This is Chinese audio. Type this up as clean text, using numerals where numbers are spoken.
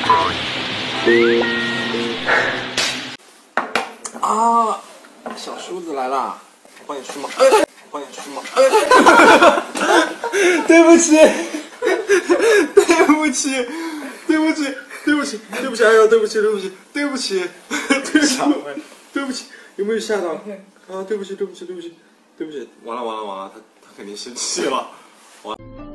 啊，小叔子来啦！我帮你梳毛，帮你梳毛。对不起，对不起，对不起，对不起，对不起，哎呀，对不起，对不起，对不起，对不起，对不起，有没有吓到？啊，对不起，对不起，对不起，对不起，完了完了完了，他肯定生气了，完。